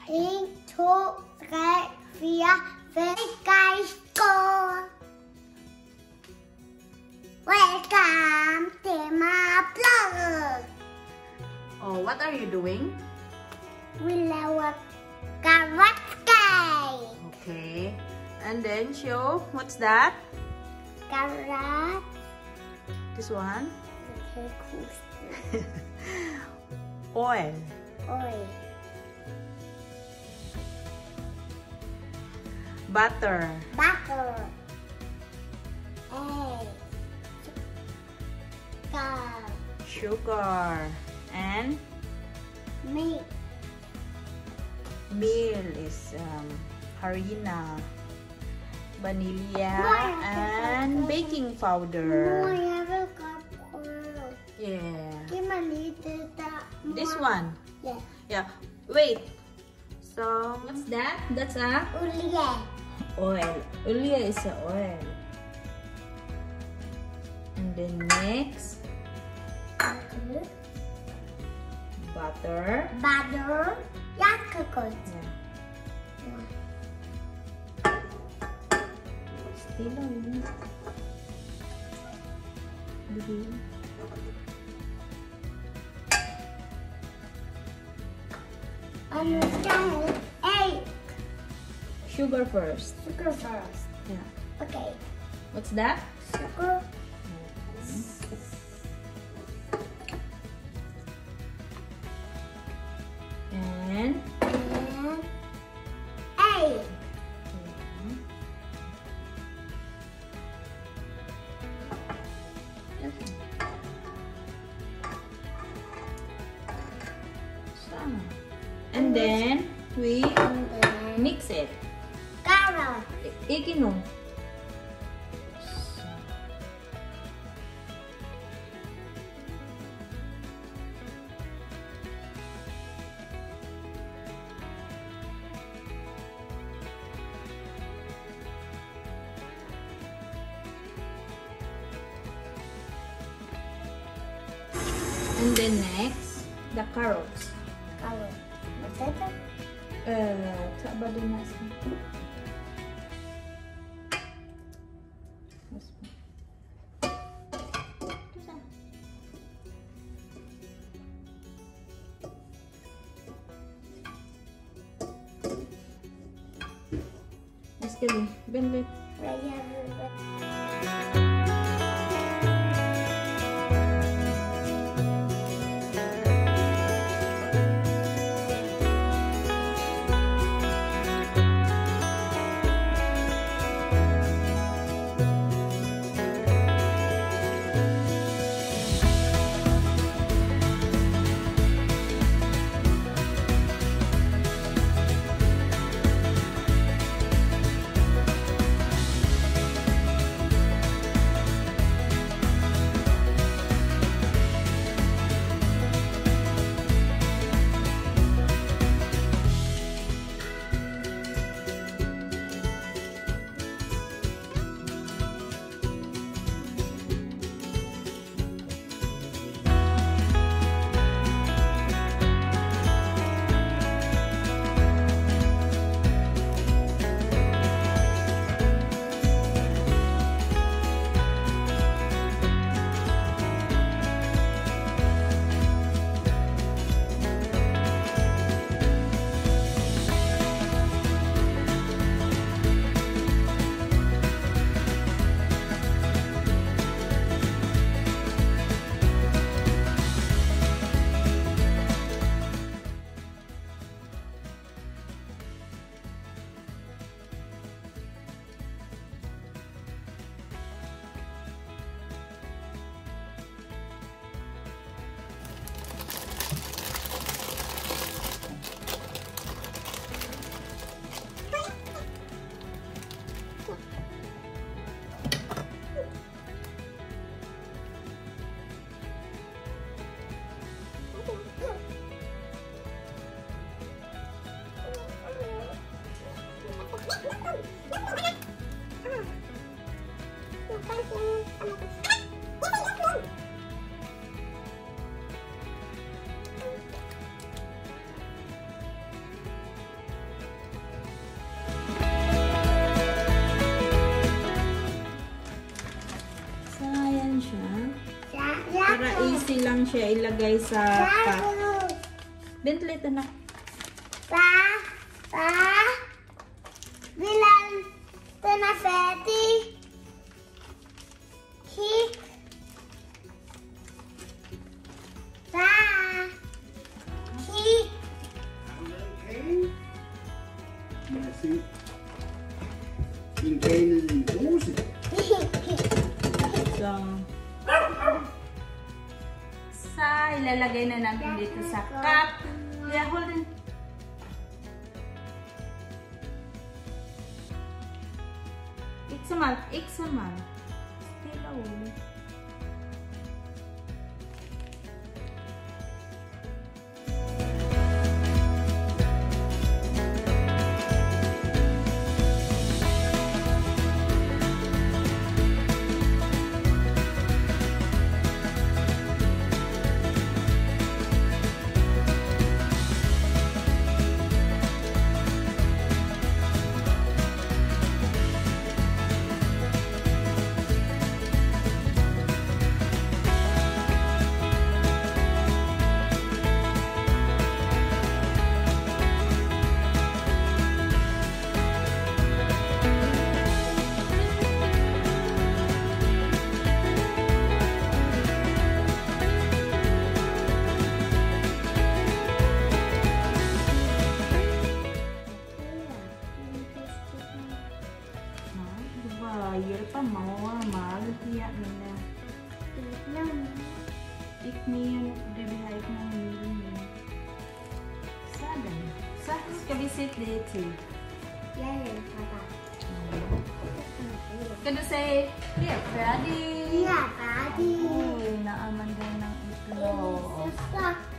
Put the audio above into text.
1, 2, 3, 4, 5, 6, go! Welcome to my vlog! Oh, what are you doing? We love carrot cake! Okay. And then show, what's that? Carrot. This one? Okay, Oil. oil. Butter. Butter. Egg. Sugar. And Milk. meal is harina, vanilla, Why? and baking powder. No, I have a cup. Yeah. Give me a little that. This one. Yeah. Yeah. Wait. So, What's that? That's a Uliye. oil. Ulia is a oil. And then next, butter. Butter. Yakult. Yeah. Still on. Understand? Egg. Sugar first. Sugar first. Yeah. Okay. What's that? Sugar. And And egg. and then we And then mix it. carrot. Ikinom. And then next, the carrots. Carrot. Potato. Sa ba din natin? Mas kali, ben. Right here. lang siya ilagay sa cup. Carrot. Bentley, anak. Bilang tenafeti. Kik. Kik. Lad os se. En kage ned i en pose. So, ilalagay na namin dito sa cup. Yeah, hold on. Iksamal. Stay away. Bayar pa mawar magtiya nila. Ikniyan dibihaik ng nilin. Sadan. Sa ska vi sit dito. Papa. Can you say, yeah, ready? Yeah, Daddy. Uy, naaman din ng itlog. Stop.